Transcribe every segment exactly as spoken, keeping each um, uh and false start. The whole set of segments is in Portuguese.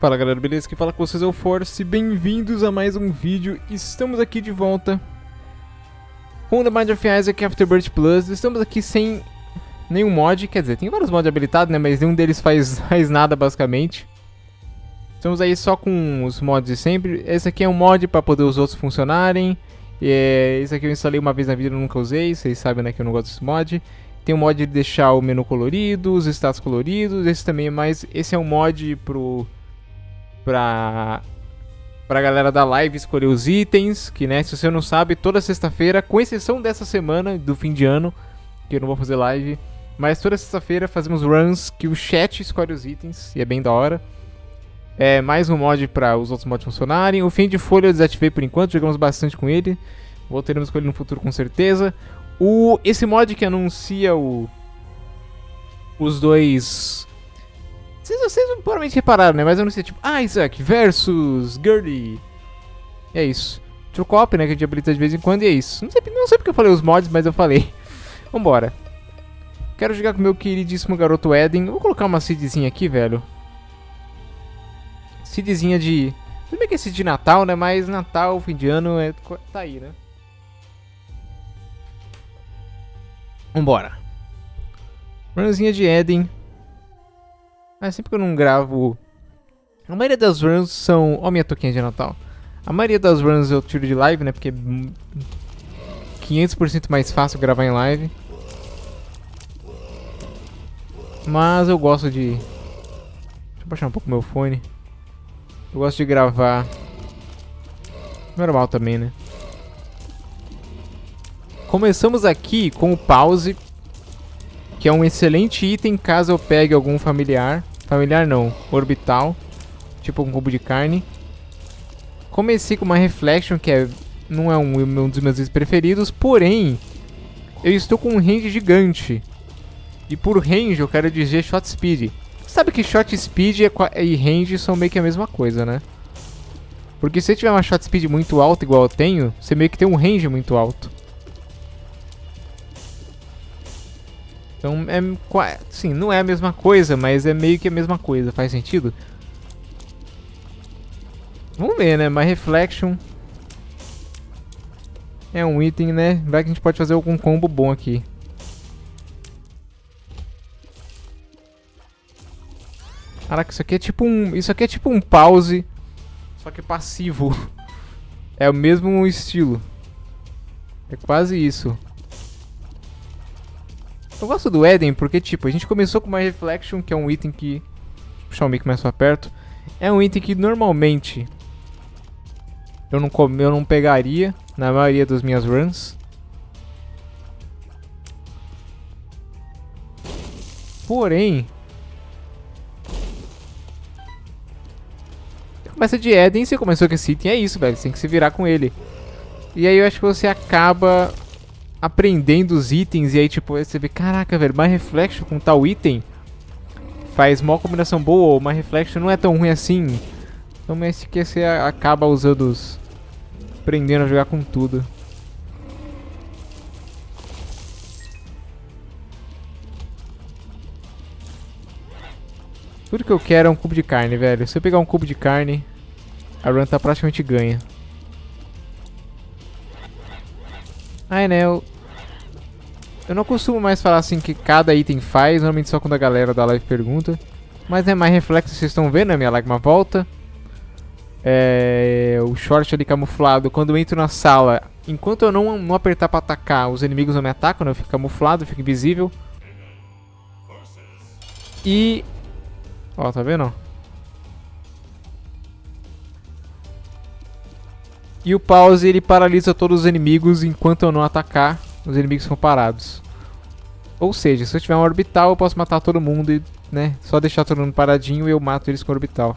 Fala galera, beleza? Quem fala com vocês é o Force, bem-vindos a mais um vídeo. Estamos aqui de volta com The Binding of Isaac Afterbirth Plus. Estamos aqui sem nenhum mod, quer dizer, tem vários mods habilitados, né? Mas nenhum deles faz, faz nada basicamente. Estamos aí só com os mods de sempre. Esse aqui é um mod para poder os outros funcionarem. É, esse aqui eu instalei uma vez na vida e nunca usei, vocês sabem, né, que eu não gosto desse mod. Tem um mod de deixar o menu colorido, os status coloridos, esse também é mais... Esse é um mod pro... Pra... Pra galera da live escolher os itens, que, né, se você não sabe, toda sexta-feira, com exceção dessa semana, do fim de ano, que eu não vou fazer live, mas toda sexta-feira fazemos runs que o chat escolhe os itens, e é bem da hora. É mais um mod para os outros mods funcionarem. O fim de folha eu desativei por enquanto, jogamos bastante com ele. Voltaremos com ele no futuro com certeza. O, esse mod que anuncia o, os dois... Vocês, vocês provavelmente repararam, né? Mas anuncia tipo Isaac versus Gurley. E é isso. True Cop, né? Que a gente habilita de vez em quando e é isso. Não sei, não sei porque eu falei os mods, mas eu falei. Vambora. Quero jogar com meu queridíssimo garoto Eden. Eu vou colocar uma seedzinha aqui, velho. Seedzinha de... Tudo bem que é seed de Natal, né? Mas Natal, fim de ano, é... tá aí, né? Vambora. Runzinha de Eden. Ah, sempre que eu não gravo... A maioria das runs são... Ó, minha toquinha de Natal. A maioria das runs eu tiro de live, né? Porque é quinhentos por cento mais fácil gravar em live. Mas eu gosto de... Deixa eu baixar um pouco meu fone. Eu gosto de gravar normal também, né? Começamos aqui com o pause, que é um excelente item caso eu pegue algum familiar. Familiar não, orbital, tipo um cubo de carne. Comecei com uma reflection, que é, não é um, um dos meus itens preferidos, porém eu estou com um range gigante. E por range eu quero dizer shot speed. Sabe que shot speed e range são meio que a mesma coisa, né? Porque se você tiver uma shot speed muito alta, igual eu tenho, você meio que tem um range muito alto. Então, é, sim, não é a mesma coisa, mas é meio que a mesma coisa. Faz sentido? Vamos ver, né? My Reflection é um item, né? Vai que a gente pode fazer algum combo bom aqui. Caraca, isso aqui é tipo um, isso aqui é tipo um pause, só que passivo. É o mesmo estilo. É quase isso. Eu gosto do Eden porque, tipo, a gente começou com uma Reflection, que é um item que... Deixa eu puxar o mic mais pra perto. É um item que normalmente eu não, eu não pegaria na maioria das minhas runs. Porém... Começa de Eden, você começou com esse item, é isso, velho. Você tem que se virar com ele. E aí eu acho que você acaba aprendendo os itens. E aí, tipo, você vê, caraca, velho, My Reflection com tal item faz uma combinação boa. Ou My Reflection não é tão ruim assim. Então, esse que você acaba usando os... aprendendo a jogar com tudo. Tudo que eu quero é um cubo de carne, velho. Se eu pegar um cubo de carne, a run tá praticamente ganha. Ai, né, eu... Eu não costumo mais falar assim que cada item faz, normalmente só quando a galera da live pergunta. Mas é mais reflexo, vocês estão vendo, né, minha lágrima volta. É... O short ali camuflado, quando eu entro na sala, enquanto eu não, não apertar pra atacar, os inimigos não me atacam, né? Eu fico camuflado, eu fico invisível. E... Ó, tá vendo? E o pause, ele paralisa todos os inimigos enquanto eu não atacar, os inimigos são parados. Ou seja, se eu tiver um orbital, eu posso matar todo mundo e, né, só deixar todo mundo paradinho e eu mato eles com o orbital.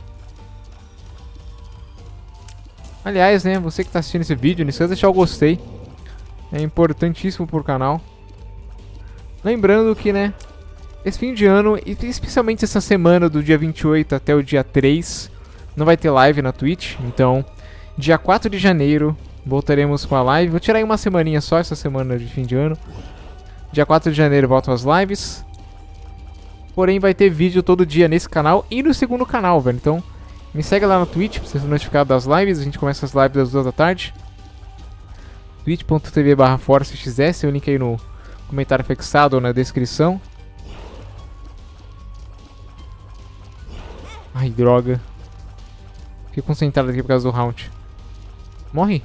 Aliás, né, você que tá assistindo esse vídeo, não esqueça de deixar o gostei. É importantíssimo pro canal. Lembrando que, né, esse fim de ano, e especialmente essa semana do dia vinte e oito até o dia três, não vai ter live na Twitch. Então, dia quatro de janeiro, voltaremos com a live. Vou tirar aí uma semaninha só, essa semana de fim de ano. Dia quatro de janeiro voltam as lives. Porém, vai ter vídeo todo dia nesse canal e no segundo canal, velho. Então, me segue lá no Twitch pra você ser notificado das lives. A gente começa as lives às duas da tarde. twitch ponto tv barra forcexs, o link aí no comentário fixado ou na descrição. Ai, droga. Fiquei concentrado aqui por causa do round. Morre.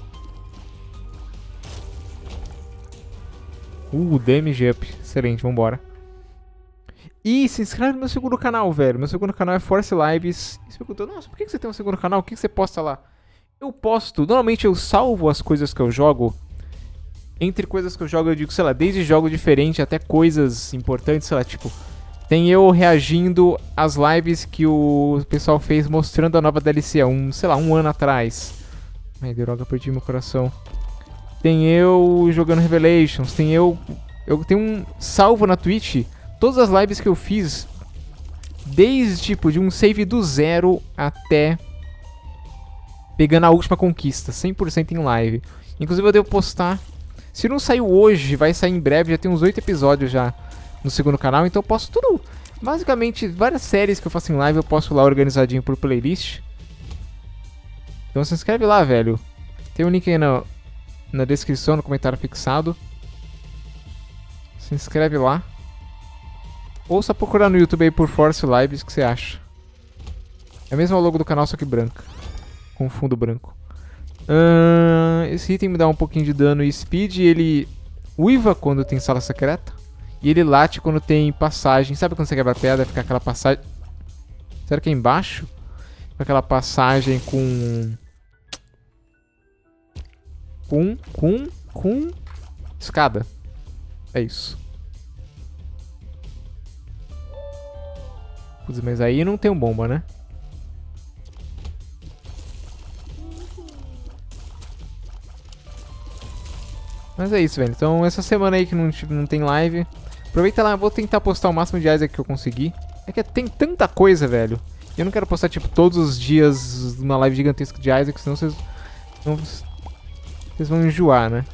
Uh, damage up. Excelente, vambora. E se inscreve no meu segundo canal, velho. Meu segundo canal é Force Lives. E você perguntou, nossa, por que você tem um segundo canal? O que você posta lá? Eu posto, normalmente eu salvo as coisas que eu jogo. Entre coisas que eu jogo, eu digo, sei lá, desde jogo diferente até coisas importantes, sei lá, tipo... Tem eu reagindo às lives que o pessoal fez mostrando a nova D L C, um, sei lá, um ano atrás. Ai, droga, perdi meu coração. Tem eu jogando Revelations, tem eu... Eu tenho um salvo na Twitch, todas as lives que eu fiz, desde, tipo, de um save do zero até pegando a última conquista, cem por cento em live. Inclusive eu devo postar, se não saiu hoje, vai sair em breve, já tem uns oito episódios já no segundo canal, então eu posto tudo, basicamente, várias séries que eu faço em live, eu posto lá organizadinho por playlist. Então se inscreve lá, velho. Tem um link aí na, na descrição, no comentário fixado. Se inscreve lá. Ou só procurar no YouTube aí por Force Lives, que você acha. É a mesma logo do canal, só que branca. Com fundo branco. Uh, esse item me dá um pouquinho de dano e speed. Ele uiva quando tem sala secreta. E ele late quando tem passagem. Sabe quando você quebra a pedra, fica aquela passagem... Será que é embaixo? Fica aquela passagem com... Com... Com... Com... Escada. É isso. Putz, mas aí não tem um bomba, né? Mas é isso, velho. Então essa semana aí que não, não tem live, aproveita lá, eu vou tentar postar o máximo de Isaac que eu conseguir. É que tem tanta coisa, velho. E eu não quero postar, tipo, todos os dias uma live gigantesca de Isaac, senão vocês... Não, vocês vão enjoar, né?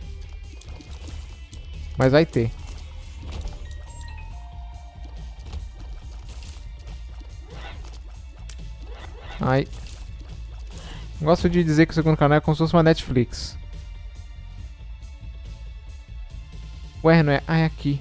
Mas vai ter. Ai. Gosto de dizer que o segundo canal é como se fosse uma Netflix. Ué, não é? Ah, é aqui.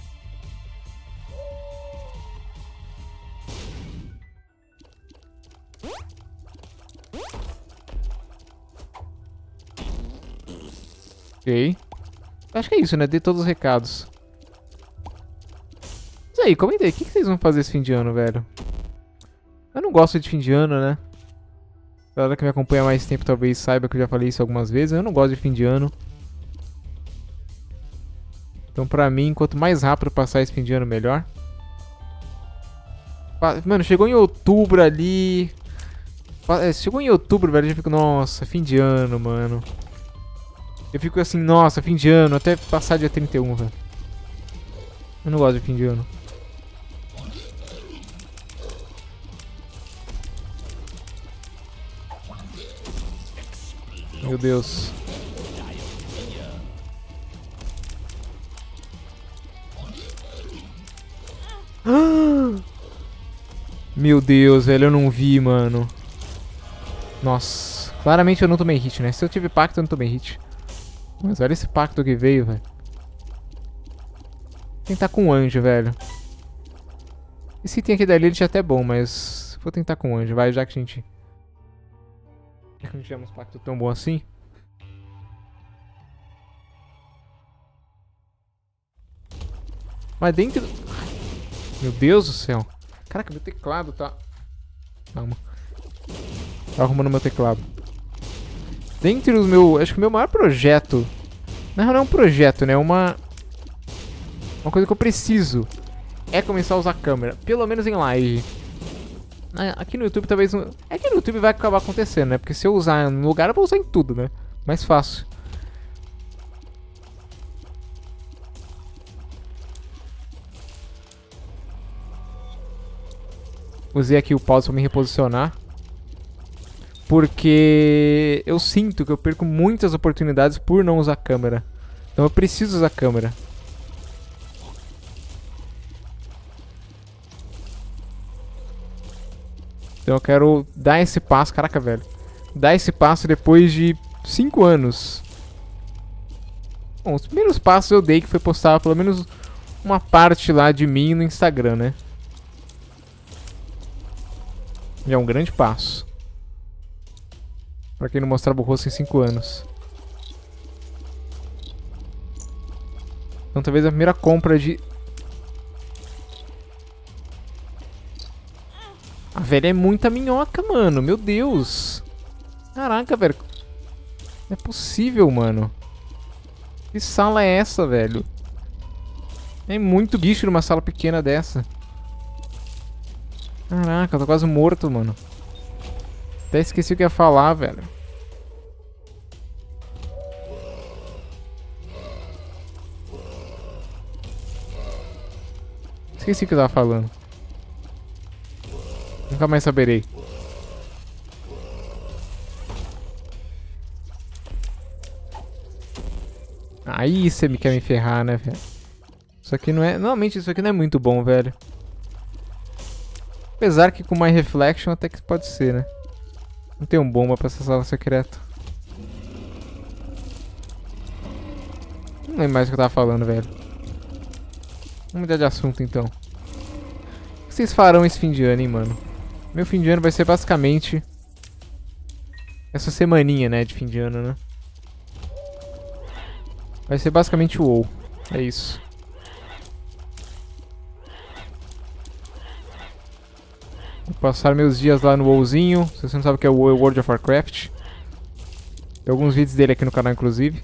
Ok. Acho que é isso, né? Dei todos os recados. Mas aí, comenta aí. O que vocês vão fazer esse fim de ano, velho? Eu não gosto de fim de ano, né? A galera que me acompanha há mais tempo talvez saiba que eu já falei isso algumas vezes. Eu não gosto de fim de ano. Então pra mim, quanto mais rápido passar esse fim de ano, melhor. Mano, chegou em outubro ali... Chegou em outubro, velho, eu já fico... Nossa, fim de ano, mano. Eu fico assim, nossa, fim de ano, até passar dia trinta e um, velho. Eu não gosto de fim de ano. Meu Deus. Meu Deus, velho, eu não vi, mano. Nossa, claramente eu não tomei hit, né? Se eu tive pacto, eu não tomei hit. Mas olha esse pacto que veio, velho. Tentar com o anjo, velho. Esse item aqui da Lilith é até bom, mas... Vou tentar com o anjo, vai, já que a gente... Já que não tivemos pacto tão bom assim. Mas dentro... Meu Deus do céu. Caraca, meu teclado tá... Calma. Tá arrumando meu teclado. Dentre os meus... Acho que o meu maior projeto... Não, não é um projeto, né? É uma... Uma coisa que eu preciso. É começar a usar a câmera. Pelo menos em live. Aqui no YouTube talvez... É que no YouTube vai acabar acontecendo, né? Porque se eu usar no lugar, eu vou usar em tudo, né? Mais fácil. Usei aqui o pause pra me reposicionar. Porque eu sinto que eu perco muitas oportunidades por não usar a câmera. Então eu preciso usar a câmera. Então eu quero dar esse passo. Caraca, velho. Dar esse passo depois de cinco anos. Bom, os primeiros passos eu dei que foi postar pelo menos uma parte lá de mim no Instagram, né? Já é um grande passo. Pra quem não mostrava o rosto em cinco anos. Então talvez a primeira compra de... A velha é muita minhoca, mano. Meu Deus. Caraca, velho. Não é possível, mano. Que sala é essa, velho? É muito bicho numa sala pequena dessa. Caraca, eu tô quase morto, mano. Até esqueci o que ia falar, velho. Esqueci o que eu tava falando. Nunca mais saberei. Aí você me quer me ferrar, né, velho? Isso aqui não é... Normalmente isso aqui não é muito bom, velho. Apesar que com My Reflection até que pode ser, né? Não tem um bomba pra essa sala secreta. Não lembro mais o que eu tava falando, velho. Vamos mudar de assunto, então. O que vocês farão esse fim de ano, hein, mano? Meu fim de ano vai ser basicamente... essa semaninha, né, de fim de ano, né? Vai ser basicamente o WoW. É isso. Vou passar meus dias lá no WoWzinho. Se você não sabe o que é o WoW, é o World of Warcraft. Tem alguns vídeos dele aqui no canal, inclusive.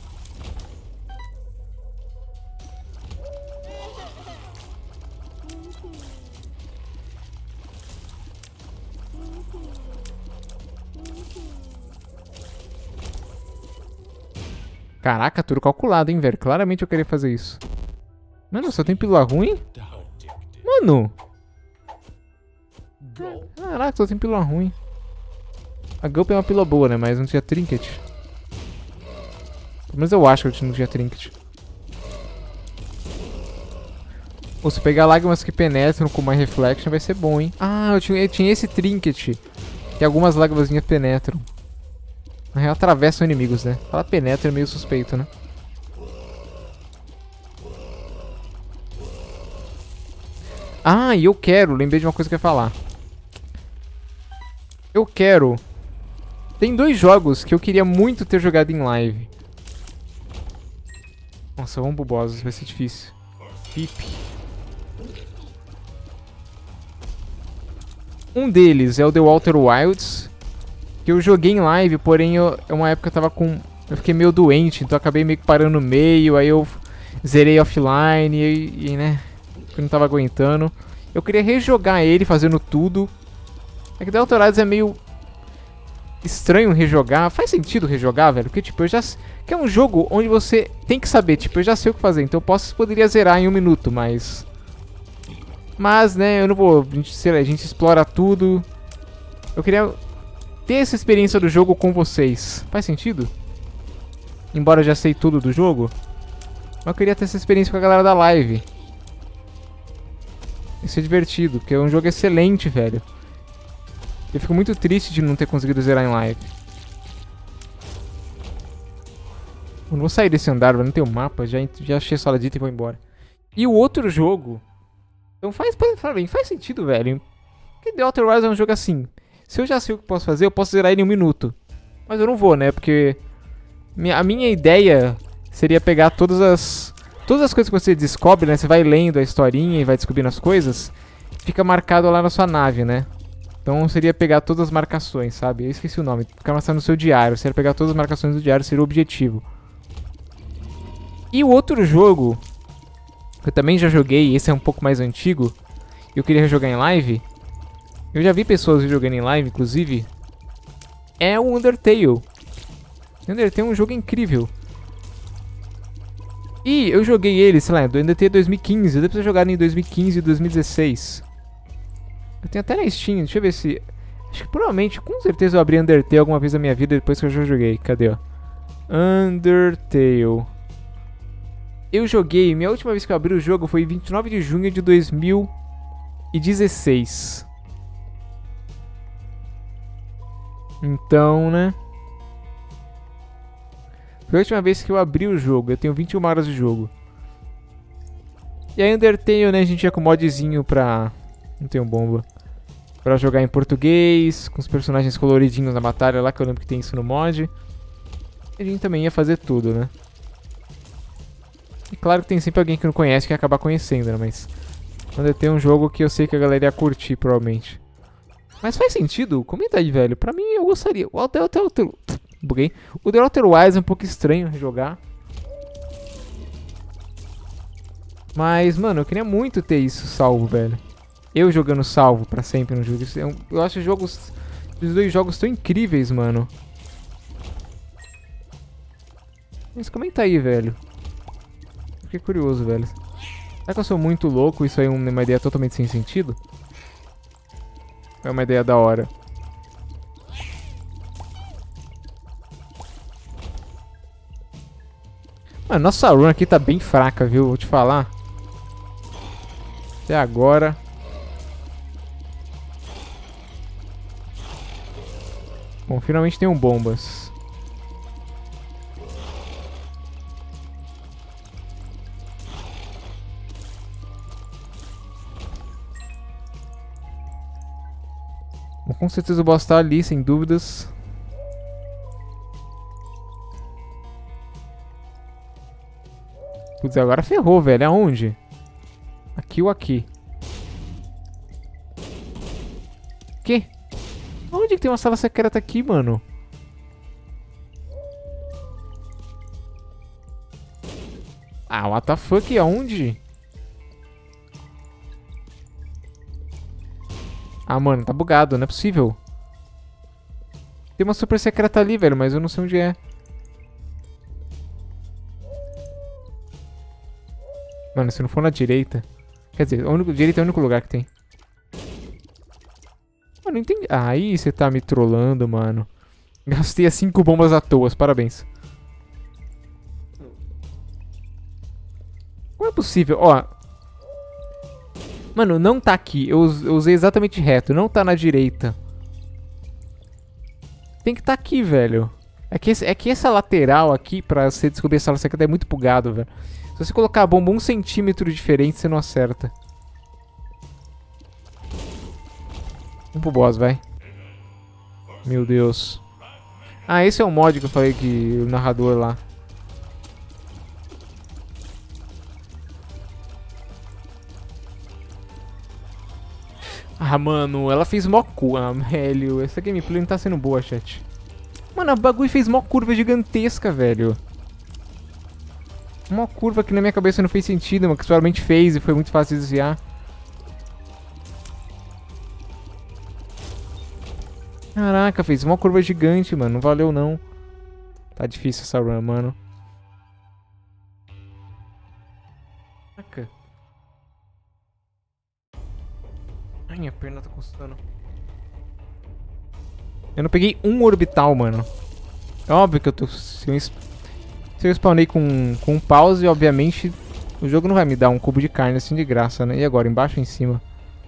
Caraca, tudo calculado, hein, velho. Claramente eu queria fazer isso. Mano, só tem pílula ruim? Mano! Caraca, só tem pílula ruim. A Gulp é uma pílula boa, né? Mas não tinha trinket. Pelo menos eu acho que eu não tinha trinket. Ou se pegar lágrimas que penetram com My Reflection vai ser bom, hein? Ah, eu tinha, eu tinha esse trinket. Que algumas lágrimas penetram. Na real, atravessam inimigos, né? Fala penetra é meio suspeito, né? Ah, e eu quero, lembrei de uma coisa que eu ia falar. Eu quero... Tem dois jogos que eu queria muito ter jogado em live. Nossa, vamos pro boss, vai ser difícil. Pip. Um deles é o The Outer Wilds, que eu joguei em live, porém eu, é uma época eu tava com... Eu fiquei meio doente, então eu acabei meio que parando no meio, aí eu zerei offline e, e né... Eu não tava aguentando. Eu queria rejogar ele fazendo tudo. É que The Outer Wilds é meio... estranho rejogar. Faz sentido rejogar, velho? Porque, tipo, eu já... Que é um jogo onde você tem que saber, tipo, eu já sei o que fazer. Então eu posso, poderia zerar em um minuto, mas... Mas, né, eu não vou... A gente, sei lá, a gente explora tudo. Eu queria... ter essa experiência do jogo com vocês. Faz sentido? Embora eu já sei tudo do jogo. Mas eu queria ter essa experiência com a galera da live. Isso é divertido, porque é um jogo excelente, velho. Eu fico muito triste de não ter conseguido zerar em live. Eu não vou sair desse andar, velho. Não tem um mapa. Já, já achei a sala dita e vou embora. E o outro jogo... Então faz, faz, faz sentido, velho. Porque The Outer Wilds é um jogo assim... Se eu já sei o que posso fazer, eu posso zerar ele em um minuto. Mas eu não vou, né? Porque minha, a minha ideia seria pegar todas as... Todas as coisas que você descobre, né? Você vai lendo a historinha e vai descobrindo as coisas. Fica marcado lá na sua nave, né? Então seria pegar todas as marcações, sabe? Eu esqueci o nome. Fica marcado no seu diário. Seria pegar todas as marcações do diário, seria o objetivo. E o outro jogo, que eu também já joguei, esse é um pouco mais antigo, e eu queria jogar em live... Eu já vi pessoas jogando em live, inclusive. É o Undertale. Undertale é um jogo incrível. E eu joguei ele, sei lá, do Undertale dois mil e quinze. Eu devo ter jogado em dois mil e quinze e dois mil e dezesseis. Eu tenho até na Steam, deixa eu ver se... Acho que provavelmente, com certeza eu abri Undertale alguma vez na minha vida depois que eu já joguei. Cadê, ó? Undertale. Eu joguei, minha última vez que eu abri o jogo foi vinte e nove de junho de dois mil e dezesseis. Então, né? Foi a última vez que eu abri o jogo. Eu tenho vinte e uma horas de jogo. E aí Undertale, né? A gente ia com modzinho pra... Não tenho bomba. Pra jogar em português, com os personagens coloridinhos na batalha lá, que eu lembro que tem isso no mod. E a gente também ia fazer tudo, né? E claro que tem sempre alguém que não conhece que ia acabar conhecendo, né? Mas... Undertale é um jogo que eu sei que a galera ia curtir, provavelmente. Mas faz sentido? Comenta aí, velho. Pra mim, eu gostaria. O The Outer... Buguei. O The Outer Wilds é um pouco estranho jogar. Mas, mano, eu queria muito ter isso salvo, velho. Eu jogando salvo pra sempre no jogo. Eu acho os jogos... Os dois jogos tão incríveis, mano. Mas comenta aí, velho. Fiquei curioso, velho. Será que eu sou muito louco? Isso aí é uma ideia totalmente sem sentido? É uma ideia da hora. Mano, nossa run aqui tá bem fraca, viu? Vou te falar. Até agora. Bom, finalmente tem um bombas. Bom, com certeza o boss tá ali, sem dúvidas. Putz, agora ferrou, velho. Aonde? Aqui ou aqui? Que? Onde que tem uma sala secreta aqui, mano? Ah, what the fuck? Aonde? Ah, mano, tá bugado. Não é possível. Tem uma super secreta ali, velho, mas eu não sei onde é. Mano, se não for na direita... Quer dizer, o único, direita é o único lugar que tem. Mano, não entendi... Ah, aí você tá me trollando, mano. Gastei as cinco bombas à toa, parabéns. Como é possível? Ó... Mano, não tá aqui. Eu, eu usei exatamente reto. Não tá na direita. Tem que tá aqui, velho. É que, esse, é que essa lateral aqui, pra você descobrir a sala secreta, é muito bugado, velho. Se você colocar a bomba um centímetro diferente, você não acerta. Vamos pro boss, vai. Meu Deus. Ah, esse é o mod que eu falei que o narrador lá. Ah, mano, ela fez mó curva, ah, velho. Essa gameplay não tá sendo boa, chat. Mano, o bagulho fez mó curva gigantesca, velho. Uma curva que na minha cabeça não fez sentido, mas que provavelmente fez e foi muito fácil de desviar. Caraca, fez uma curva gigante, mano. Não valeu, não. Tá difícil essa run, mano. Caraca. Ai, minha perna tá coçando. Eu não peguei um orbital, mano. É óbvio que eu tô... Se eu, se eu spawnei com, com pause, obviamente... O jogo não vai me dar um cubo de carne assim de graça, né? E agora, embaixo ou em cima?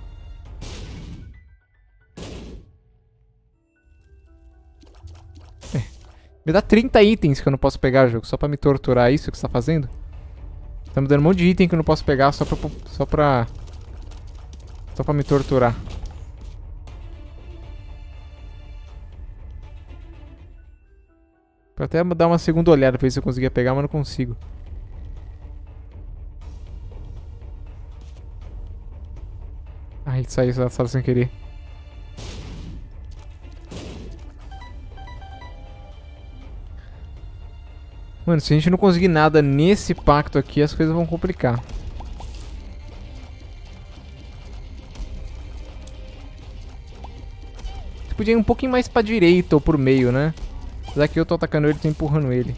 É. Me dá trinta itens que eu não posso pegar, jogo. Só pra me torturar, isso que você tá fazendo? Tá me dando um monte de item que eu não posso pegar só pra... Só pra... Só pra me torturar. Pra até dar uma segunda olhada pra ver se eu conseguia pegar, mas não consigo. Ai, saiu da sala sem querer. Mano, se a gente não conseguir nada nesse pacto aqui, as coisas vão complicar. Você podia ir um pouquinho mais pra direita ou pro meio, né? Apesar que eu tô atacando ele e tô empurrando ele.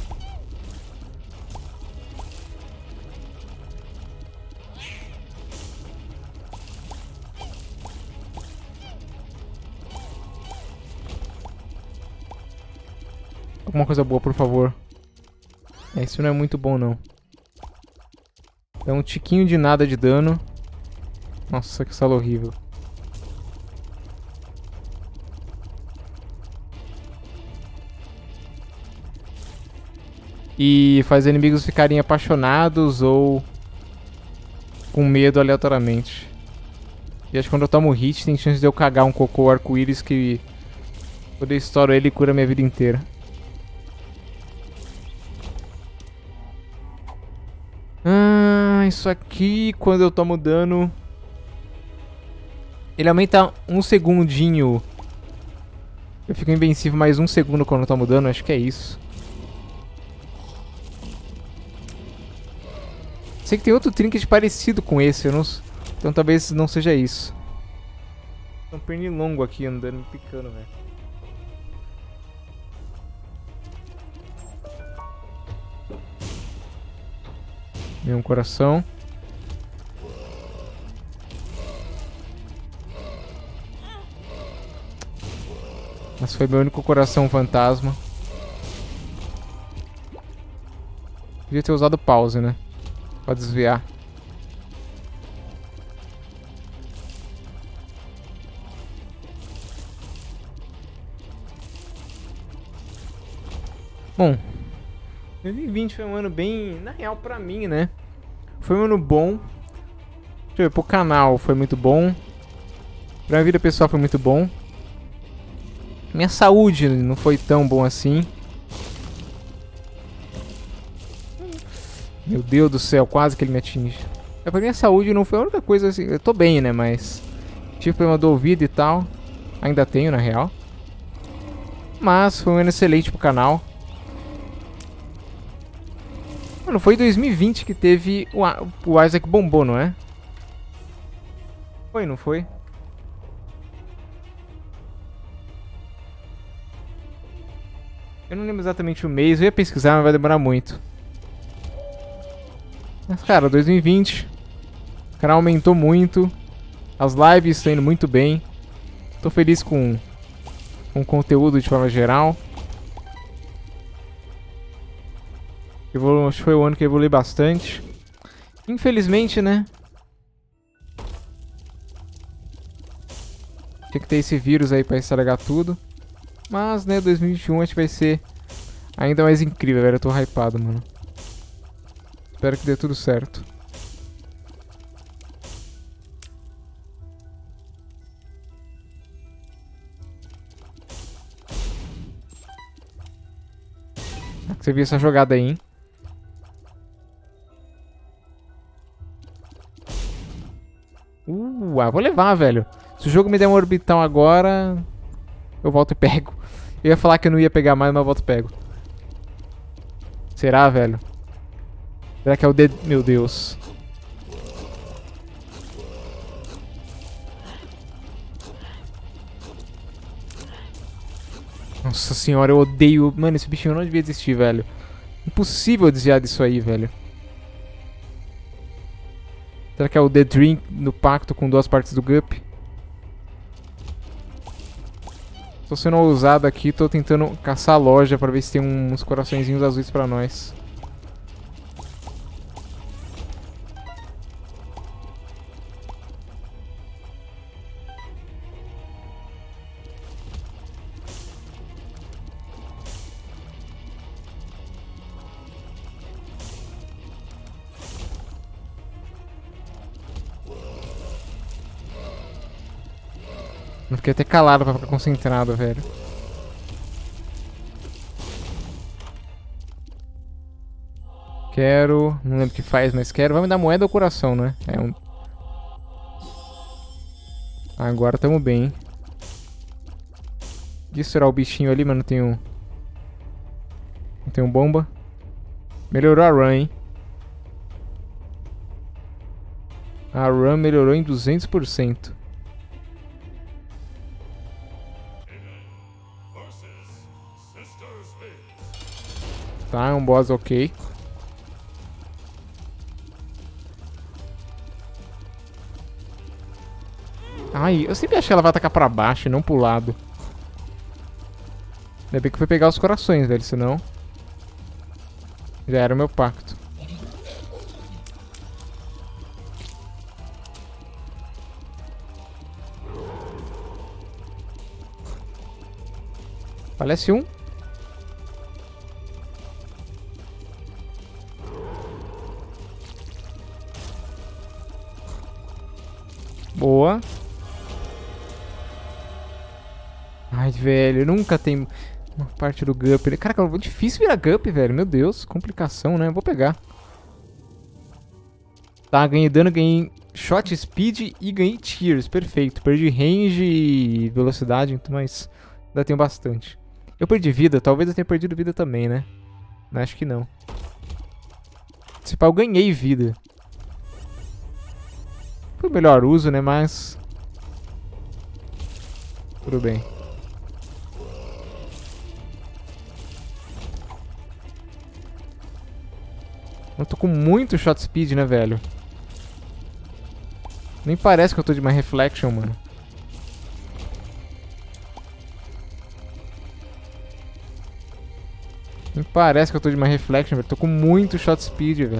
Alguma coisa boa, por favor. É, isso não é muito bom, não. Dá um tiquinho de nada de dano. Nossa, que sala horrível. e faz inimigos ficarem apaixonados ou com medo aleatoriamente. E acho que quando eu tomo hit tem chance de eu cagar um cocô arco-íris que quando eu estouro ele cura minha vida inteira. Ah, isso aqui quando eu tomo dano ele aumenta um segundinho. Eu fico invencível mais um segundo quando eu tomo dano, acho que é isso. Sei que tem outro trinket parecido com esse, eu não... então talvez não seja isso. Tem um pernilongo aqui andando, me picando, velho. Meu coração. Mas foi meu único coração fantasma. Podia ter usado pause, né? Pra desviar. Bom, dois mil e vinte foi um ano bem, na real, pra mim, né? Foi um ano bom. Deixa eu ver, pro canal foi muito bom. Pra minha vida pessoal foi muito bom. Minha saúde não foi tão bom assim. Meu Deus do céu, quase que ele me atinge. É, pra minha saúde não foi a única coisa assim. Eu tô bem, né? Mas tive problema do ouvido e tal. Ainda tenho, na real. Mas foi um ano excelente pro canal. Mano, foi em dois mil e vinte que teve o, o Isaac bombou, não é? Foi, não foi? Eu não lembro exatamente o mês, eu ia pesquisar, mas vai demorar muito. Mas, cara, dois mil e vinte, o canal aumentou muito. As lives estão indo muito bem. Tô feliz com, com o conteúdo de forma geral. Evolu- acho que foi o ano que eu evolui bastante. Infelizmente, né? Tinha que ter esse vírus aí pra estragar tudo. Mas, né, dois mil e vinte e um acho que vai ser ainda mais incrível, velho. Eu tô hypado, mano. Espero que dê tudo certo. Você viu essa jogada aí, hein? Uh, ah, vou levar, velho. Se o jogo me der um orbital agora, eu volto e pego. Eu ia falar que eu não ia pegar mais, mas eu volto e pego. Será, velho? Será que é o dedo? Meu Deus. Nossa senhora, eu odeio... Mano, esse bichinho não devia existir, velho. Impossível desviar disso aí, velho. Será que é o The Drink no pacto com duas partes do Gup? Tô sendo ousado aqui, tô tentando caçar a loja pra ver se tem uns coraçõezinhos azuis pra nós. Eu fiquei até calado pra ficar concentrado, velho. Quero... Não lembro o que faz, mas quero. Vai me dar moeda ou coração, né? É um... Agora tamo bem, hein? Isso será o bichinho ali, mas não tem um... Não tem um bomba. Melhorou a run, hein? A run melhorou em duzentos por cento. Tá, um boss ok. Ai, eu sempre achei que ela vai atacar pra baixo e não pro lado. Ainda bem que foi pegar os corações, velho, senão... Já era o meu pacto. Falece um. Boa. Ai, velho, nunca tem uma parte do Gup. Caraca, é difícil virar Gup, velho. Meu Deus, complicação, né? Vou pegar. Tá, ganhei dano, ganhei shot speed e ganhei tears. Perfeito. Perdi range e velocidade, mas ainda tenho bastante. Eu perdi vida, talvez eu tenha perdido vida também, né? Mas acho que não. Se pá, eu ganhei vida. Foi o melhor uso, né? Mas... tudo bem. Eu tô com muito shot speed, né, velho? Nem parece que eu tô de uma reflection, mano. Nem parece que eu tô de uma reflection, velho. Tô com muito shot speed, velho.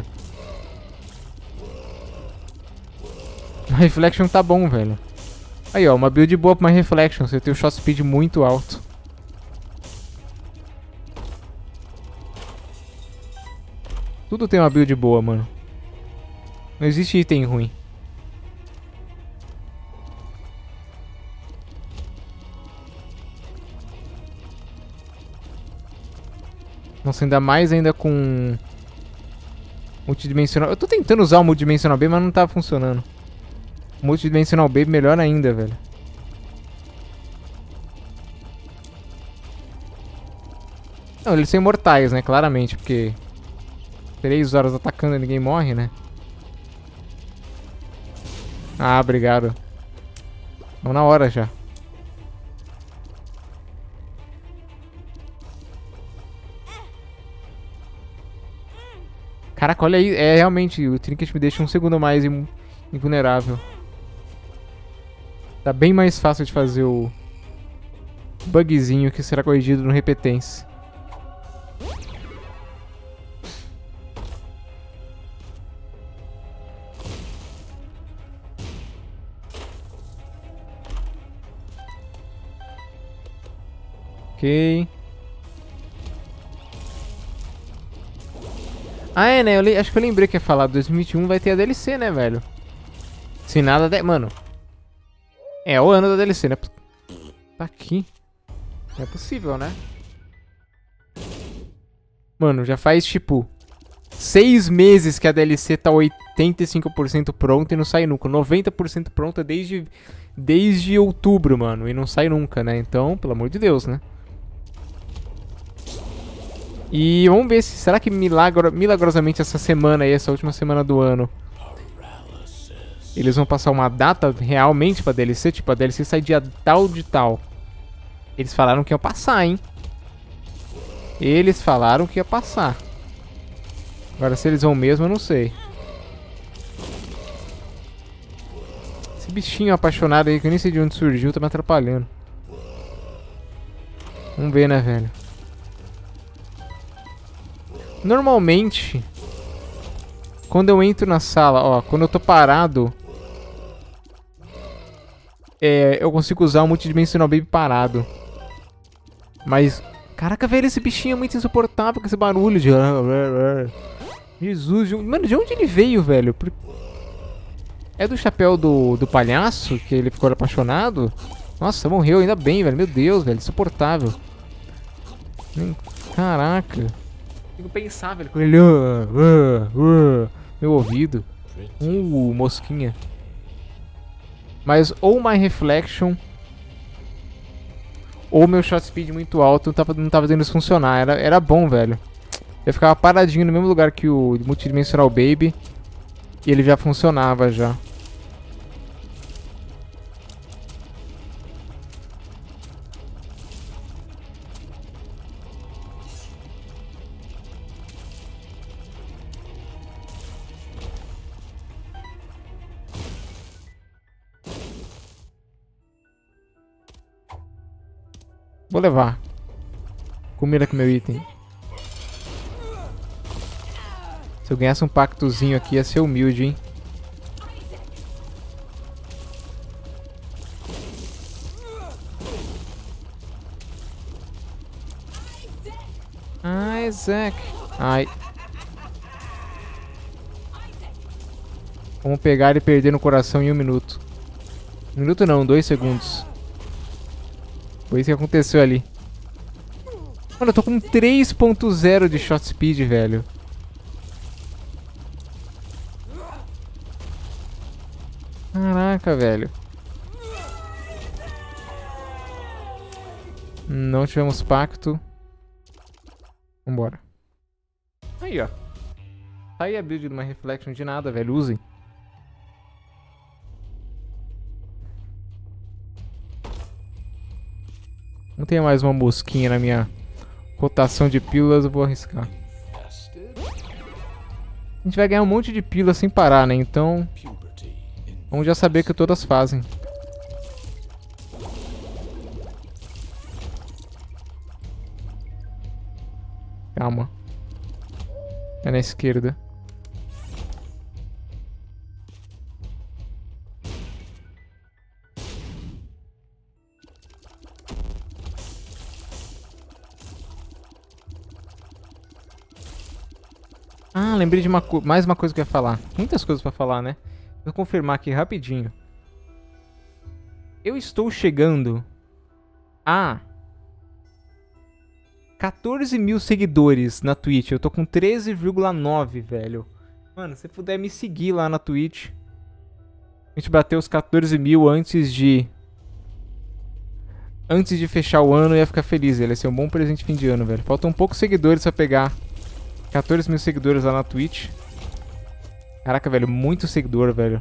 Uma reflection tá bom, velho. Aí, ó, uma build boa pra uma reflection. Você tem o shot speed muito alto. Tudo tem uma build boa, mano. Não existe item ruim. Nossa, ainda mais ainda com... multidimensional. Eu tô tentando usar o multidimensional B, mas não tá funcionando. O multidimensional B melhor ainda, velho. Não, eles são imortais, né? Claramente, porque... três horas atacando e ninguém morre, né? Ah, obrigado. Vamos na hora já. Caraca, olha aí. É, realmente, o Trinket me deixa um segundo mais invulnerável. Tá bem mais fácil de fazer o bugzinho que será corrigido no repetência. Ok. Ah, é, né? Eu acho que eu lembrei que ia falar. dois mil e vinte e um vai ter a D L C, né, velho? Se nada... De... Mano. É o ano da D L C, né? Tá aqui. Não é possível, né? Mano, já faz, tipo... seis meses que a D L C tá oitenta e cinco por cento pronta e não sai nunca. noventa por cento pronta desde... Desde outubro, mano. E não sai nunca, né? Então, pelo amor de Deus, né? E vamos ver se... Será que milagro, milagrosamente essa semana aí, essa última semana do ano, eles vão passar uma data realmente pra D L C? Tipo, a D L C sai dia tal de tal. Eles falaram que ia passar, hein? Eles falaram que ia passar. Agora, se eles vão mesmo, eu não sei. Esse bichinho apaixonado aí, que eu nem sei de onde surgiu, tá me atrapalhando. Vamos ver, né, velho? Normalmente, quando eu entro na sala, ó, quando eu tô parado, é, eu consigo usar o multidimensional baby parado. Mas, caraca, velho, esse bichinho é muito insuportável com esse barulho de... Jesus, de... mano, de onde ele veio, velho? É do chapéu do, do palhaço, que ele ficou apaixonado? Nossa, morreu, ainda bem, velho, meu Deus, velho, insuportável. Caraca. Tenho que pensar, velho, com ele... Uh, uh, uh, meu ouvido. Uh, mosquinha. Mas ou My Reflection, ou meu shot speed muito alto, não tava, não tava fazendo isso funcionar. Era, era bom, velho. Eu ficava paradinho no mesmo lugar que o Multidimensional Baby e ele já funcionava já. Vou levar. Comida com meu item. Se eu ganhasse um pactozinho aqui, ia ser humilde, hein? Ai, Zack. Ai. Vamos pegar e perder no coração em um minuto. Um minuto não, dois segundos. Foi isso que aconteceu ali. Mano, eu tô com três ponto zero de shot speed, velho. Caraca, velho. Não tivemos pacto. Vambora. Aí, ó. Tá aí a build de uma reflection de nada, velho. Usem. Não tem mais uma mosquinha na minha rotação de pílulas, eu vou arriscar. A gente vai ganhar um monte de pílulas sem parar, né? Então, vamos já saber que todas fazem. Calma. É na esquerda. Ah, lembrei de uma mais uma coisa que eu ia falar. Muitas coisas pra falar, né? Vou confirmar aqui rapidinho. Eu estou chegando a quatorze mil seguidores na Twitch. Eu tô com treze vírgula nove, velho. Mano, se puder me seguir lá na Twitch. A gente bateu os quatorze mil antes de... Antes de fechar o ano, eu ia ficar feliz. Ele ia ser um bom presente de fim de ano, velho. Faltam poucos seguidores pra pegar quatorze mil seguidores lá na Twitch. Caraca, velho. Muito seguidor, velho.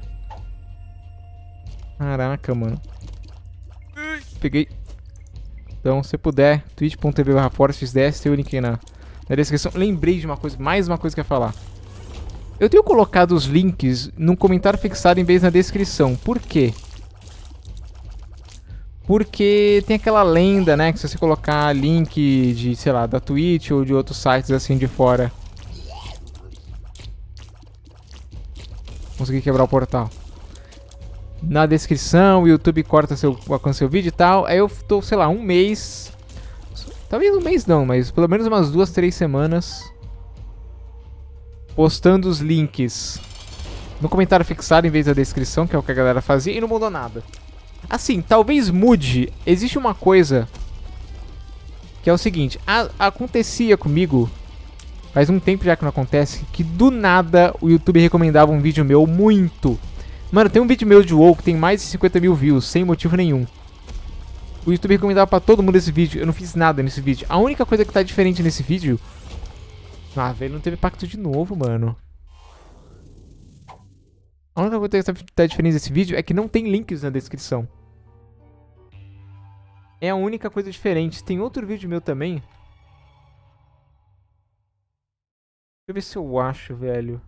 Caraca, mano. Peguei. Então, se puder, twitch ponto tv barra forestxds, tem o link aí na, na descrição. Lembrei de uma coisa, mais uma coisa que eu ia falar. Eu tenho colocado os links num comentário fixado em vez na descrição. Por quê? Porque tem aquela lenda, né, que se você colocar link de, sei lá, da Twitch ou de outros sites assim de fora... Consegui quebrar o portal. Na descrição, o YouTube corta seu, alcance seu vídeo e tal. Aí eu tô, sei lá, um mês... Talvez um mês não, mas pelo menos umas duas, três semanas... Postando os links no comentário fixado em vez da descrição, que é o que a galera fazia, e não mudou nada. Assim, talvez mude. Existe uma coisa que é o seguinte, a, acontecia comigo, faz um tempo já que não acontece, que do nada o YouTube recomendava um vídeo meu muito. Mano, tem um vídeo meu de WoW que tem mais de cinquenta mil views, sem motivo nenhum. O YouTube recomendava pra todo mundo esse vídeo, eu não fiz nada nesse vídeo. A única coisa que tá diferente nesse vídeo... Ah, velho, não teve pacto de novo, mano. A única coisa que tá diferente nesse vídeo é que não tem links na descrição. É a única coisa diferente. Tem outro vídeo meu também. Deixa eu ver se eu acho, velho.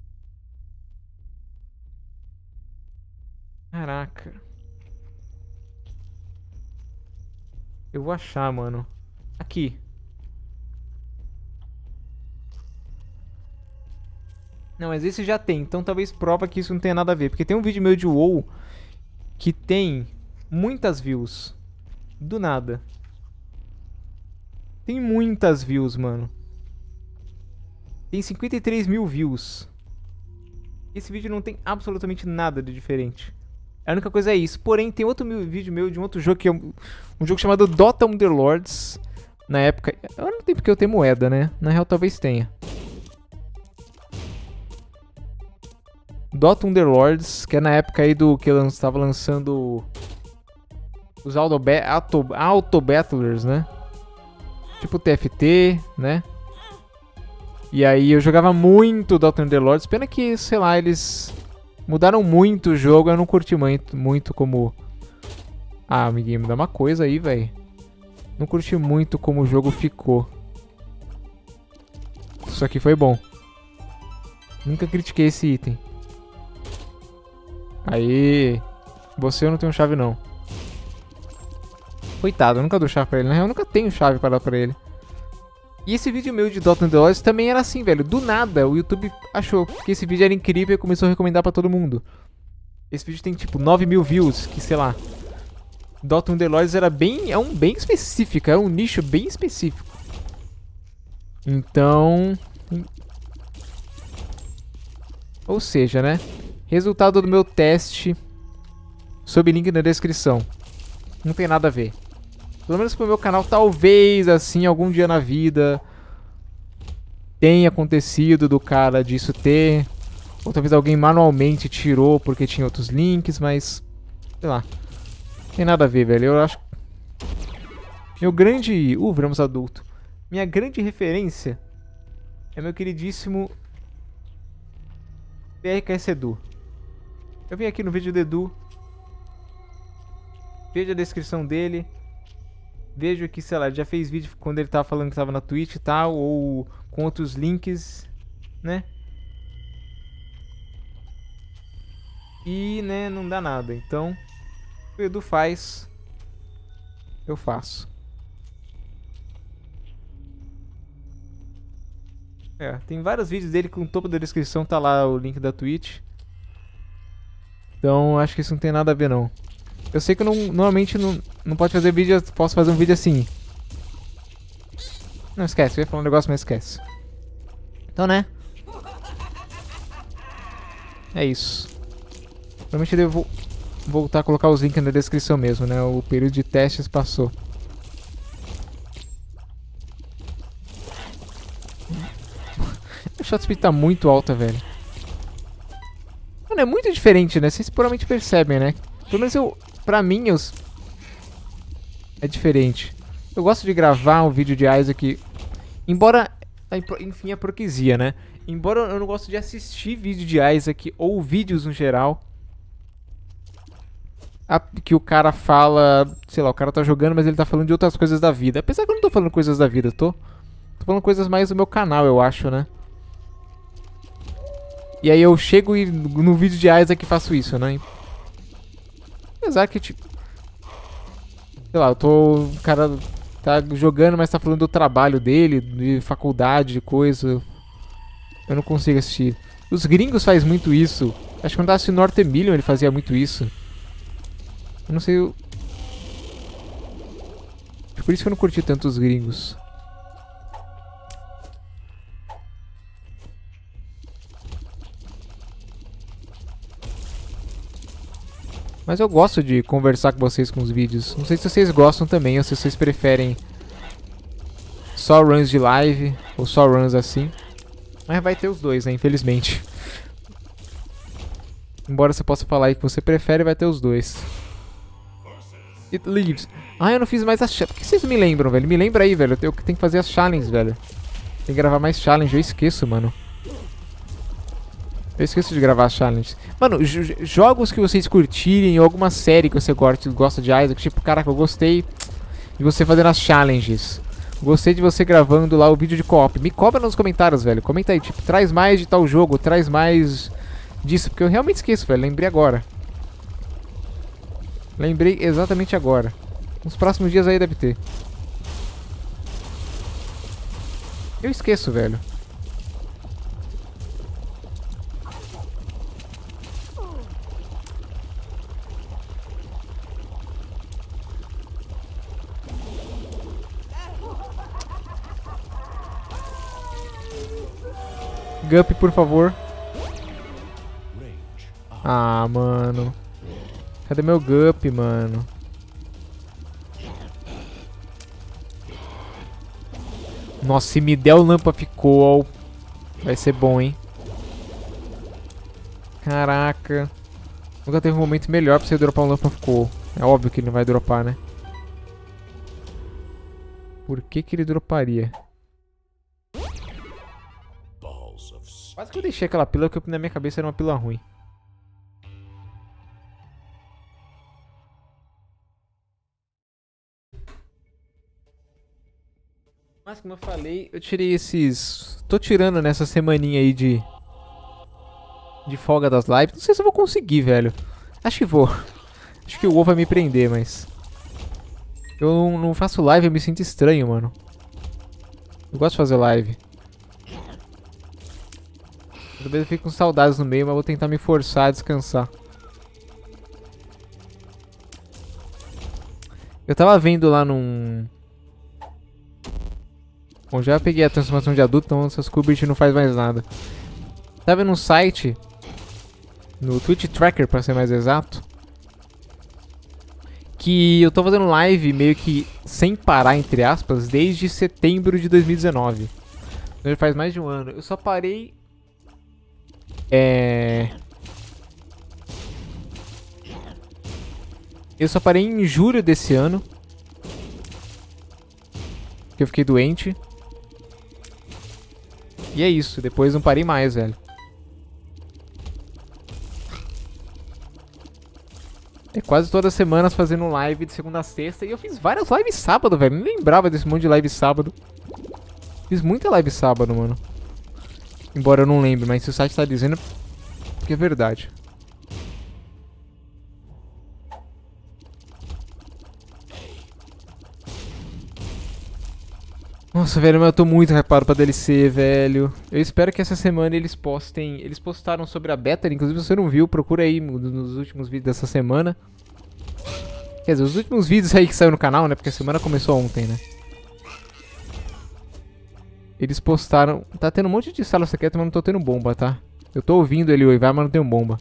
Caraca. Eu vou achar, mano. Aqui. Não, mas esse já tem, então talvez prova que isso não tenha nada a ver. Porque tem um vídeo meu de WoW que tem muitas views. Do nada. Tem muitas views, mano. Tem cinquenta e três mil views. Esse vídeo não tem absolutamente nada de diferente. A única coisa é isso. Porém, tem outro meu, vídeo meu de um outro jogo que é um, um jogo chamado Dota Underlords. Na época... Agora não tem porque eu tenho moeda, né? Na real, talvez tenha. Dota Underlords, que é na época aí do que eu estava lançando os Auto, Auto, Auto Battlers, né? Tipo T F T, né? E aí eu jogava muito Dota Underlords. Pena que, sei lá, eles mudaram muito o jogo. Eu não curti muito, muito como... Ah, amiguinho, me dá uma coisa aí, velho. Não curti muito como o jogo ficou. Isso aqui foi bom. Nunca critiquei esse item. Aí, você eu não tenho chave não. Coitado, eu nunca dou chave pra ele. Na real, eu nunca tenho chave pra dar pra ele. E esse vídeo meu de Dota Underlords também era assim, velho. Do nada, o YouTube achou que esse vídeo era incrível e começou a recomendar pra todo mundo. Esse vídeo tem tipo nove mil views, que sei lá. Dota Underlords era bem, é um bem específico, é um nicho bem específico. Então... Ou seja, né? Resultado do meu teste sob link na descrição. Não tem nada a ver. Pelo menos pro meu canal, talvez assim, algum dia na vida tenha acontecido do cara disso ter. Ou talvez alguém manualmente tirou porque tinha outros links, mas... sei lá. Não tem nada a ver, velho. Eu acho... Meu grande... Uh, viramos adulto. Minha grande referência é meu queridíssimo P R K S Edu. Eu vim aqui no vídeo do Edu. Veja a descrição dele. Vejo que, sei lá, ele já fez vídeo quando ele tava falando que tava na Twitch e tal, ou com outros links, né? E, né, não dá nada. Então, o Edu faz, eu faço. É, tem vários vídeos dele que no topo da descrição tá lá o link da Twitch. Então, acho que isso não tem nada a ver, não. Eu sei que eu não, normalmente não, não pode fazer vídeo, eu posso fazer um vídeo assim. Não, esquece, eu ia falar um negócio, mas esquece. Então, né? É isso. Provavelmente eu devo voltar a colocar os links na descrição mesmo, né? O período de testes passou. A shot speed tá muito alta, velho. Mano, é muito diferente, né? Vocês provavelmente percebem, né? Pelo menos eu... Pra mim, eu... é diferente. Eu gosto de gravar um vídeo de Isaac. Embora... Enfim, é porquisia, né? Embora eu não gosto de assistir vídeo de Isaac ou vídeos no geral. A, que o cara fala... Sei lá, o cara tá jogando, mas ele tá falando de outras coisas da vida. Apesar que eu não tô falando coisas da vida, tô... Tô falando coisas mais do meu canal, eu acho, né? E aí eu chego e no vídeo de Isaac faço isso, né? Apesar que, tipo... sei lá, eu tô... O cara tá jogando, mas tá falando do trabalho dele, de faculdade, de coisa. Eu não consigo assistir. Os gringos fazem muito isso. Acho que quando eu tava assistindo North Million ele fazia muito isso. Eu não sei... Eu... Por isso que eu não curti tanto os gringos. Mas eu gosto de conversar com vocês com os vídeos. Não sei se vocês gostam também, ou se vocês preferem só runs de live, ou só runs assim. Mas vai ter os dois, né, infelizmente. Embora você possa falar aí que você prefere, vai ter os dois. It leaves. Ah, eu não fiz mais as challenges. Por que vocês me lembram, velho? Me lembra aí, velho. Eu tenho que fazer as challenges, velho. Tem que gravar mais challenge, eu esqueço, mano. Eu esqueço de gravar challenges. Mano, jogos que vocês curtirem, ou alguma série que você gosta de Isaac, tipo, caraca, eu gostei de você fazendo as challenges. Gostei de você gravando lá o vídeo de co-op. Me cobra nos comentários, velho. Comenta aí, tipo, traz mais de tal jogo, traz mais disso, porque eu realmente esqueço, velho. Lembrei agora. Lembrei exatamente agora. Nos próximos dias aí deve ter. Eu esqueço, velho. Gup, por favor. Ah, mano. Cadê meu Gup, mano? Nossa, se me der o Lampa ficou, vai ser bom, hein? Caraca. Nunca teve um momento melhor pra você dropar um Lampa ficou. É óbvio que ele não vai dropar, né? Por que que ele droparia? Quase que eu deixei aquela pílula, porque na minha cabeça era uma pílula ruim. Mas como eu falei, eu tirei esses... Tô tirando nessa semaninha aí de... De folga das lives. Não sei se eu vou conseguir, velho. Acho que vou. Acho que o WoW vai me prender, mas... Eu não, não faço live, eu me sinto estranho, mano. Eu gosto de fazer live. Talvez eu fique com saudades no meio, mas vou tentar me forçar a descansar. Eu tava vendo lá num... Bom, já peguei a transformação de adulto, então essas Kubert não faz mais nada. Tava vendo um site, no Twitch Tracker pra ser mais exato, que eu tô fazendo live meio que sem parar, entre aspas, desde setembro de dois mil e dezenove. Então já faz mais de um ano. Eu só parei... É... Eu só parei em julho desse ano. Que eu fiquei doente. E é isso, depois não parei mais, velho. É quase todas as semanas fazendo live de segunda a sexta. E eu fiz várias lives sábado, velho. Nem lembrava desse monte de live sábado. Fiz muita live sábado, mano. Embora eu não lembre, mas se o site tá dizendo, porque é verdade. Nossa, velho, mas eu tô muito hypado pra D L C, velho. Eu espero que essa semana eles postem... Eles postaram sobre a beta, inclusive se você não viu, procura aí nos últimos vídeos dessa semana. Quer dizer, os últimos vídeos aí que saiu no canal, né? Porque a semana começou ontem, né? Eles postaram... Tá tendo um monte de sala secreta, mas não tô tendo bomba, tá? Eu tô ouvindo ele uivar, mas não tenho bomba.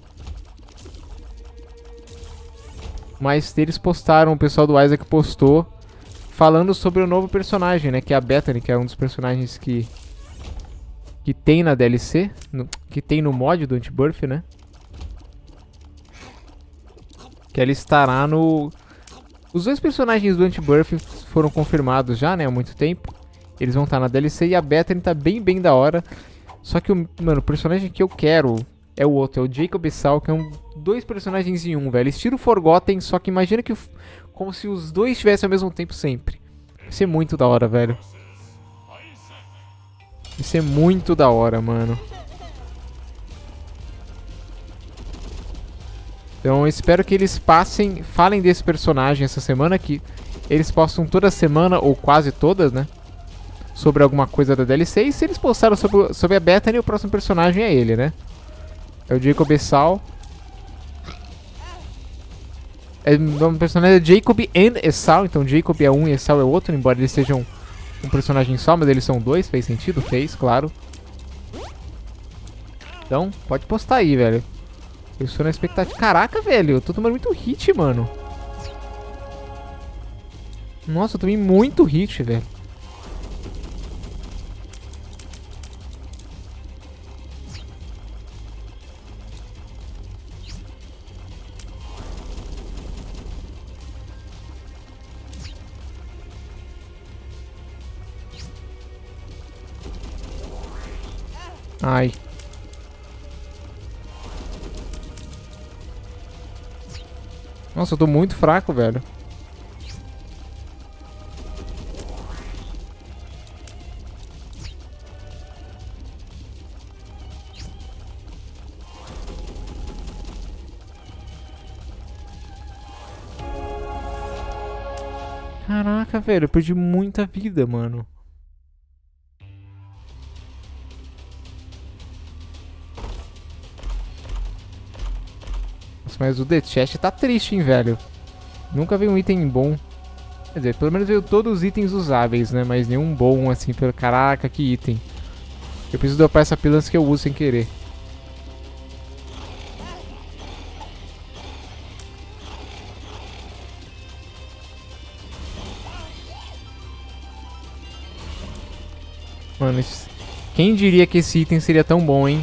Mas eles postaram, o pessoal do Isaac postou... Falando sobre o novo personagem, né? Que é a Bethany, que é um dos personagens que... Que tem na D L C. No, que tem no mod do Antibirth, né? Que ela estará no... Os dois personagens do Antibirth foram confirmados já, né? Há muito tempo. Eles vão estar na D L C e a Bethany tá bem, bem da hora. Só que, o, mano, o personagem que eu quero é o outro. É o Jacob Sal, que é um... Dois personagens em um, velho. Estilo Forgotten, só que imagina que... Como se os dois estivessem ao mesmo tempo sempre. Vai ser muito da hora, velho. Vai ser muito da hora, mano. Então eu espero que eles passem, falem desse personagem essa semana, que eles postam toda semana, ou quase todas, né? Sobre alguma coisa da D L C. E se eles postaram sobre, sobre a Bethany, o próximo personagem é ele, né? É o Jacob Esau. É, o personagem é Jacob and Esau, então Jacob é um e Esau é outro, embora eles sejam um personagem só, mas eles são dois, fez sentido? Fez, claro. Então, pode postar aí, velho. Eu estou na expectativa. Caraca, velho, eu tô tomando muito hit, mano. Nossa, eu tomei muito hit, velho. Ai. Nossa, eu tô muito fraco, velho. Caraca, velho, eu perdi muita vida, mano. Mas o The Chest tá triste, hein, velho. Nunca veio um item bom. Quer dizer, pelo menos veio todos os itens usáveis, né? Mas nenhum bom, assim, pelo... Caraca, que item. Eu preciso dropar essa pila antes que eu use sem querer. Mano, esse... quem diria que esse item seria tão bom, hein?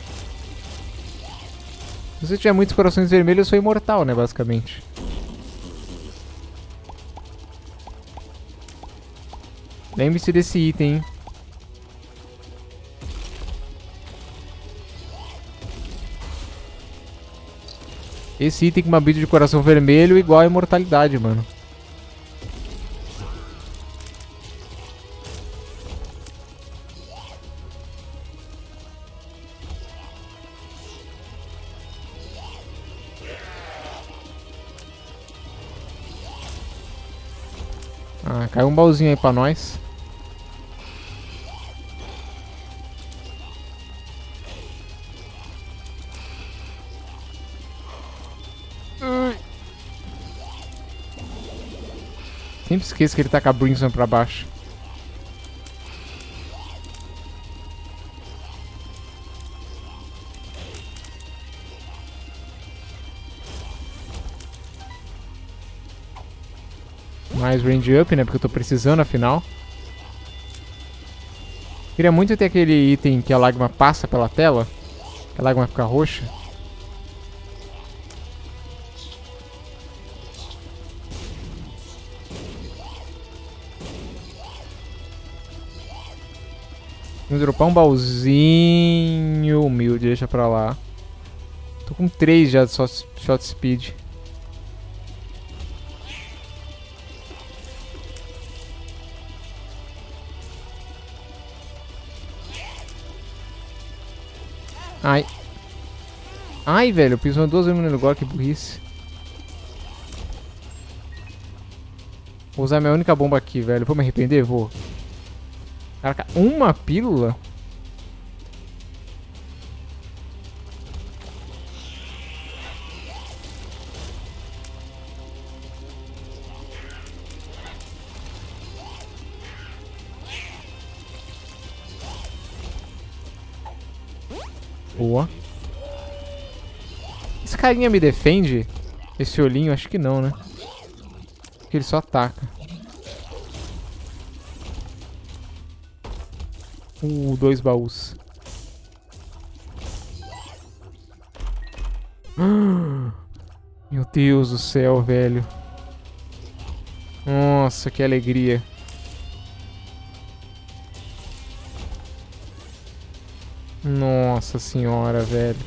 Se você tiver muitos corações vermelhos, eu sou imortal, né, basicamente. Lembre-se desse item, hein? Esse item com uma build de coração vermelho igual a imortalidade, mano. Ah, caiu um baúzinho aí pra nós. Sempre esqueço que ele tá com a Brimstone pra baixo. mais range up, né? Porque eu tô precisando, afinal. Queria muito ter aquele item que a lágrima passa pela tela. Que a lágrima fica roxa. Vou dropar um baúzinho humilde, deixa pra lá. Tô com três já de shot speed. Ai. Ai, velho, eu pisou duas vezes no negócio, que burrice. Vou usar minha única bomba aqui, velho. Vou me arrepender? Vou. Caraca, uma pílula? Boa. Esse carinha me defende? Esse olhinho? Acho que não, né? Porque ele só ataca. Uh, dois baús. Meu Deus do céu, velho. Nossa, que alegria. Nossa senhora, velho.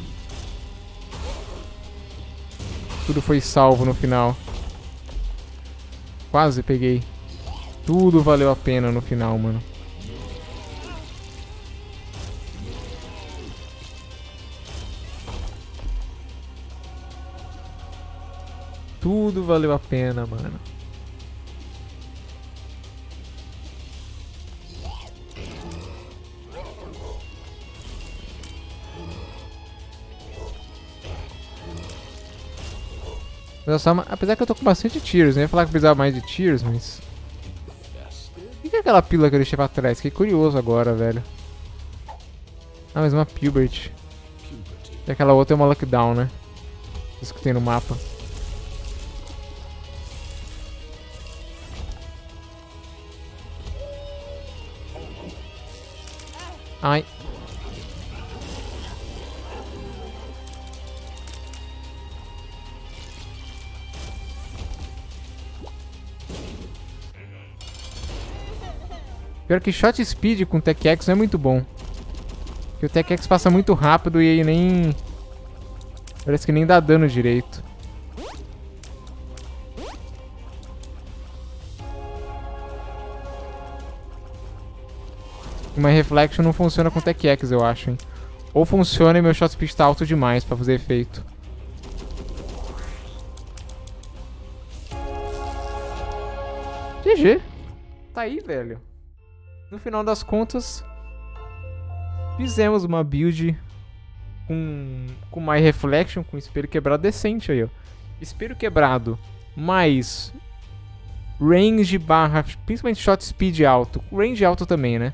Tudo foi salvo no final. Quase peguei. Tudo valeu a pena no final, mano. Tudo valeu a pena, mano. Apesar que eu tô com bastante tiers, né? Eu ia falar que precisava mais de tiers, mas... O que é aquela pílula que eu deixei pra trás? Fiquei curioso agora, velho. Ah, mas uma Pubert. E aquela outra é uma Lockdown, né? Isso que tem no mapa. Ai. Pior que shot speed com Tech X não é muito bom. Porque o Tech X passa muito rápido e aí nem... Parece que nem dá dano direito. Uma Reflection não funciona com Tech X, eu acho, hein. Ou funciona e meu shot speed tá alto demais pra fazer efeito. G G. Tá aí, velho. No final das contas, fizemos uma build com, com My Reflection, com espelho quebrado decente aí, ó. Espelho quebrado, mais range barra, principalmente shot speed alto. Range alto também, né?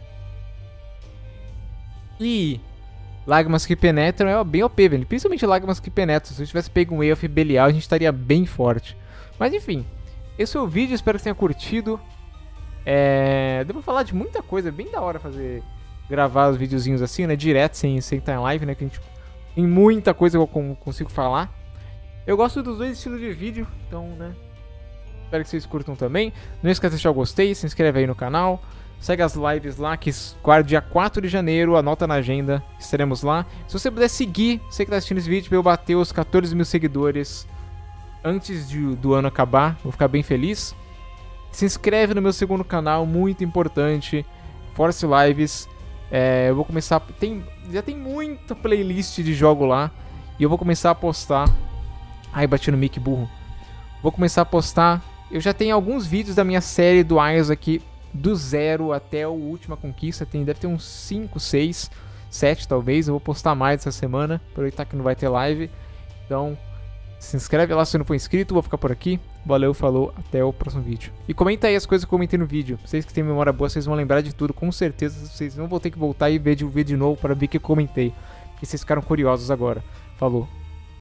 E lágrimas que penetram é bem O P, velho. Principalmente lágrimas que penetram. Se eu tivesse pego um Elf Belial, a gente estaria bem forte. Mas enfim, esse foi o vídeo, espero que você tenha curtido. É... Deu pra falar de muita coisa, é bem da hora fazer... Gravar os videozinhos assim, né, direto, sem, sem estar em live, né, que a gente... Tem muita coisa que eu consigo falar. Eu gosto dos dois estilos de vídeo, então, né... Espero que vocês curtam também. Não esqueça de deixar o gostei, se inscreve aí no canal. Segue as lives lá, que dia quatro de janeiro, anota na agenda, estaremos lá. Se você puder seguir, você que tá assistindo esse vídeo, pra eu bater os quatorze mil seguidores antes de, do ano acabar, vou ficar bem feliz. Se inscreve no meu segundo canal, muito importante, Force Lives. É, eu vou começar, tem, já tem muita playlist de jogo lá, e eu vou começar a postar. Ai, bati no mic burro. Vou começar a postar, eu já tenho alguns vídeos da minha série do Isles aqui, do zero até a última conquista, tem, deve ter uns cinco, seis, sete talvez, eu vou postar mais essa semana, aproveitar que não vai ter live. Então, se inscreve lá se não for inscrito, vou ficar por aqui. Valeu, falou, até o próximo vídeo. E comenta aí as coisas que eu comentei no vídeo. Vocês que têm memória boa, vocês vão lembrar de tudo, com certeza. Vocês não vão ter que voltar e ver de, ver de novo para ver o que eu comentei. Porque vocês ficaram curiosos agora. Falou.